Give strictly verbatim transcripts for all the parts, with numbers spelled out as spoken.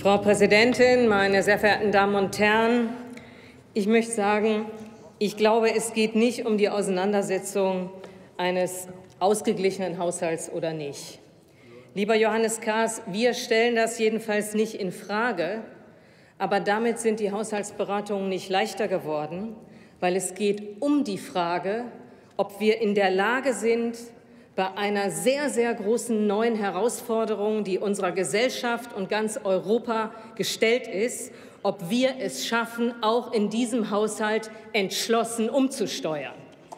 Frau Präsidentin, meine sehr verehrten Damen und Herren! Ich möchte sagen, ich glaube, es geht nicht um die Auseinandersetzung eines ausgeglichenen Haushalts oder nicht. Lieber Johannes Kahrs, wir stellen das jedenfalls nicht in Frage, aber damit sind die Haushaltsberatungen nicht leichter geworden, weil es geht um die Frage, ob wir in der Lage sind, bei einer sehr, sehr großen neuen Herausforderung, die unserer Gesellschaft und ganz Europa gestellt ist, ob wir es schaffen, auch in diesem Haushalt entschlossen umzusteuern.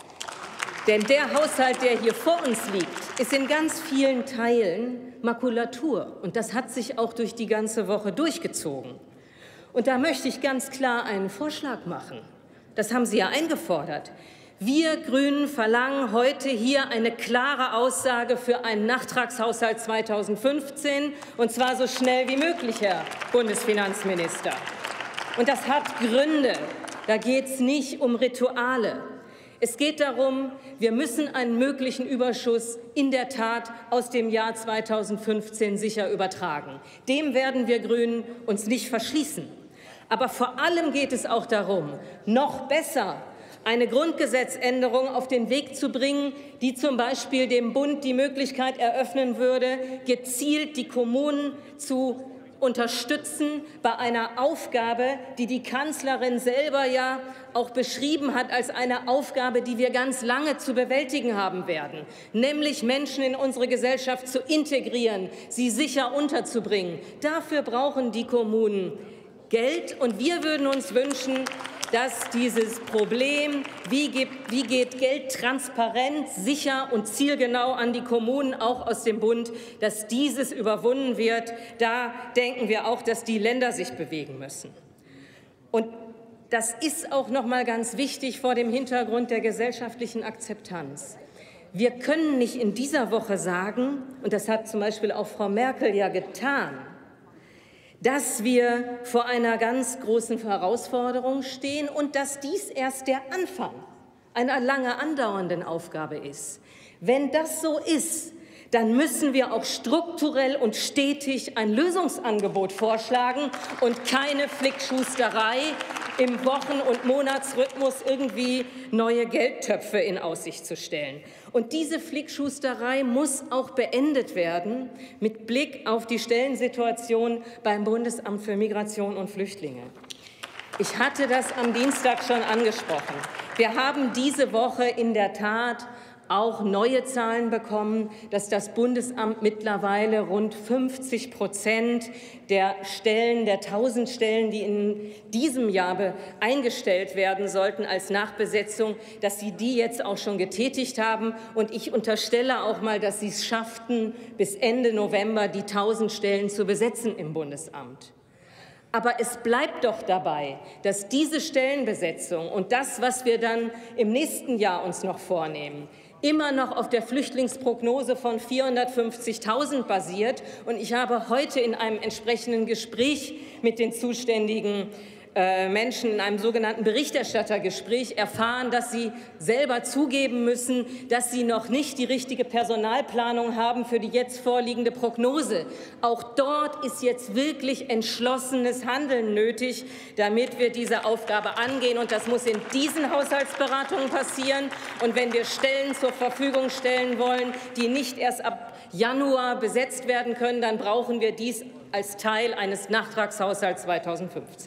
Denn der Haushalt, der hier vor uns liegt, ist in ganz vielen Teilen Makulatur. Und das hat sich auch durch die ganze Woche durchgezogen. Und da möchte ich ganz klar einen Vorschlag machen. Das haben Sie ja eingefordert. Wir Grünen verlangen heute hier eine klare Aussage für einen Nachtragshaushalt zweitausendfünfzehn, und zwar so schnell wie möglich, Herr Bundesfinanzminister. Und das hat Gründe. Da geht es nicht um Rituale. Es geht darum, wir müssen einen möglichen Überschuss in der Tat aus dem Jahr zweitausendfünfzehn sicher übertragen. Dem werden wir Grünen uns nicht verschließen. Aber vor allem geht es auch darum, noch besser eine Grundgesetzänderung auf den Weg zu bringen, die zum Beispiel dem Bund die Möglichkeit eröffnen würde, gezielt die Kommunen zu unterstützen bei einer Aufgabe, die die Kanzlerin selber ja auch beschrieben hat als eine Aufgabe, die wir ganz lange zu bewältigen haben werden, nämlich Menschen in unsere Gesellschaft zu integrieren, sie sicher unterzubringen. Dafür brauchen die Kommunen Geld, und wir würden uns wünschen, dass dieses Problem, wie geht, wie geht Geld transparent, sicher und zielgenau an die Kommunen, auch aus dem Bund, dass dieses überwunden wird. Da denken wir auch, dass die Länder sich bewegen müssen. Und das ist auch noch mal ganz wichtig vor dem Hintergrund der gesellschaftlichen Akzeptanz. Wir können nicht in dieser Woche sagen, und das hat zum Beispiel auch Frau Merkel ja getan, dass wir vor einer ganz großen Herausforderung stehen und dass dies erst der Anfang einer lange andauernden Aufgabe ist. Wenn das so ist, dann müssen wir auch strukturell und stetig ein Lösungsangebot vorschlagen und keine Flickschusterei im Wochen- und Monatsrhythmus irgendwie neue Geldtöpfe in Aussicht zu stellen. Und diese Flickschusterei muss auch beendet werden mit Blick auf die Stellensituation beim Bundesamt für Migration und Flüchtlinge. Ich hatte das am Dienstag schon angesprochen. Wir haben diese Woche in der Tat auch neue Zahlen bekommen, dass das Bundesamt mittlerweile rund fünfzig Prozent der Stellen, der tausend Stellen, die in diesem Jahr eingestellt werden sollten als Nachbesetzung, dass sie die jetzt auch schon getätigt haben. Und ich unterstelle auch mal, dass sie es schafften, bis Ende November die tausend Stellen zu besetzen im Bundesamt. Aber es bleibt doch dabei, dass diese Stellenbesetzung und das, was wir dann im nächsten Jahr uns noch vornehmen, immer noch auf der Flüchtlingsprognose von vierhundertfünfzigtausend basiert. Und ich habe heute in einem entsprechenden Gespräch mit den zuständigen äh, Menschen, in einem sogenannten Berichterstattergespräch, erfahren, dass sie selber zugeben müssen, dass sie noch nicht die richtige Personalplanung haben für die jetzt vorliegende Prognose. Auch dort ist jetzt wirklich entschlossenes Handeln nötig, damit wir diese Aufgabe angehen. Und das muss in diesen Haushaltsberatungen passieren. Und wenn wir Stellen zur Verfügung stellen wollen, die nicht erst ab Januar besetzt werden können, dann brauchen wir dies als Teil eines Nachtragshaushalts zweitausendfünfzehn.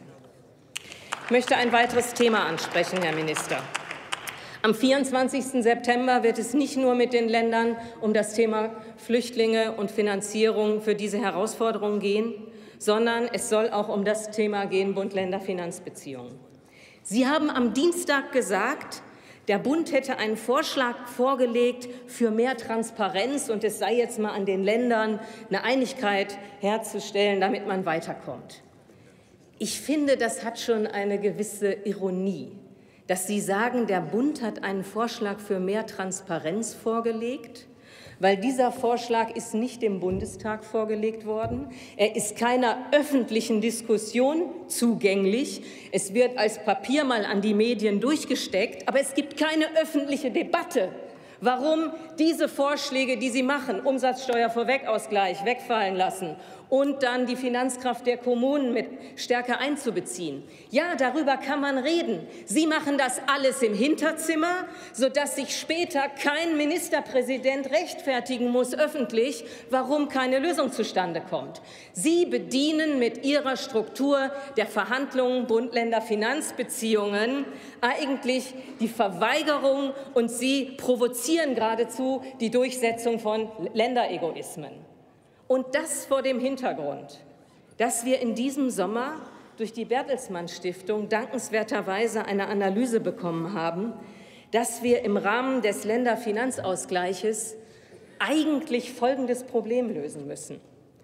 Ich möchte ein weiteres Thema ansprechen, Herr Minister. Am vierundzwanzigsten September wird es nicht nur mit den Ländern um das Thema Flüchtlinge und Finanzierung für diese Herausforderungen gehen, sondern es soll auch um das Thema gehen, Bund-Länder-Finanzbeziehungen. Sie haben am Dienstag gesagt, der Bund hätte einen Vorschlag vorgelegt für mehr Transparenz, und es sei jetzt mal an den Ländern, eine Einigkeit herzustellen, damit man weiterkommt. Ich finde, das hat schon eine gewisse Ironie, dass Sie sagen, der Bund hat einen Vorschlag für mehr Transparenz vorgelegt, weil dieser Vorschlag ist nicht dem Bundestag vorgelegt worden. Er ist keiner öffentlichen Diskussion zugänglich. Es wird als Papier mal an die Medien durchgesteckt, aber es gibt keine öffentliche Debatte. Warum diese Vorschläge, die Sie machen, Umsatzsteuervorwegausgleich wegfallen lassen und dann die Finanzkraft der Kommunen mit stärker einzubeziehen. Ja, darüber kann man reden. Sie machen das alles im Hinterzimmer, sodass sich später kein Ministerpräsident rechtfertigen muss öffentlich, warum keine Lösung zustande kommt. Sie bedienen mit ihrer Struktur der Verhandlungen Bund-Länder-Finanzbeziehungen eigentlich die Verweigerung, und Sie provozieren geradezu die Durchsetzung von Länderegoismen. Und das vor dem Hintergrund, dass wir in diesem Sommer durch die Bertelsmann Stiftung dankenswerterweise eine Analyse bekommen haben, dass wir im Rahmen des Länderfinanzausgleiches eigentlich folgendes Problem lösen müssen.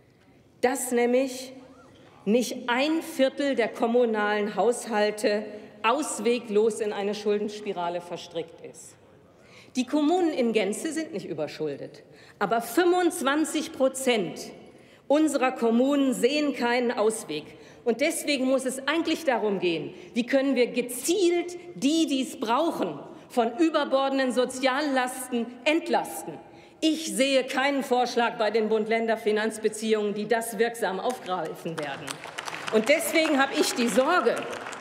Dass nämlich nicht ein Viertel der kommunalen Haushalte ausweglos in eine Schuldenspirale verstrickt ist. Die Kommunen in Gänze sind nicht überschuldet, aber fünfundzwanzig Prozent unserer Kommunen sehen keinen Ausweg. Und deswegen muss es eigentlich darum gehen, wie können wir gezielt die, die es brauchen, von überbordenden Soziallasten entlasten. Ich sehe keinen Vorschlag bei den Bund-Länder-Finanzbeziehungen, die das wirksam aufgreifen werden. Und deswegen habe ich die Sorge,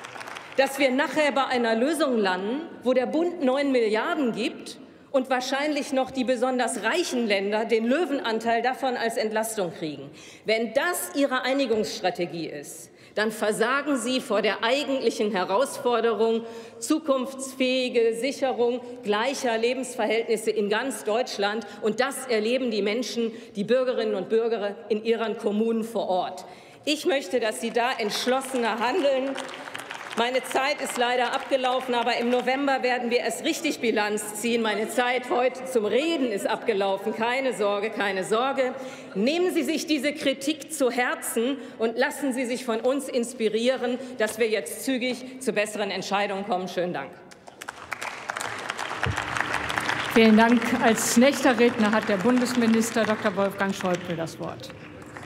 dass wir nachher bei einer Lösung landen, wo der Bund neun Milliarden gibt und wahrscheinlich noch die besonders reichen Länder den Löwenanteil davon als Entlastung kriegen. Wenn das Ihre Einigungsstrategie ist, dann versagen Sie vor der eigentlichen Herausforderung zukunftsfähige Sicherung gleicher Lebensverhältnisse in ganz Deutschland. Und das erleben die Menschen, die Bürgerinnen und Bürger in ihren Kommunen vor Ort. Ich möchte, dass Sie da entschlossener handeln. Meine Zeit ist leider abgelaufen, aber im November werden wir erst richtig Bilanz ziehen. Meine Zeit heute zum Reden ist abgelaufen. Keine Sorge, keine Sorge. Nehmen Sie sich diese Kritik zu Herzen und lassen Sie sich von uns inspirieren, dass wir jetzt zügig zu besseren Entscheidungen kommen. Schönen Dank. Vielen Dank. Als nächster Redner hat der Bundesminister Doktor Wolfgang Schäuble das Wort.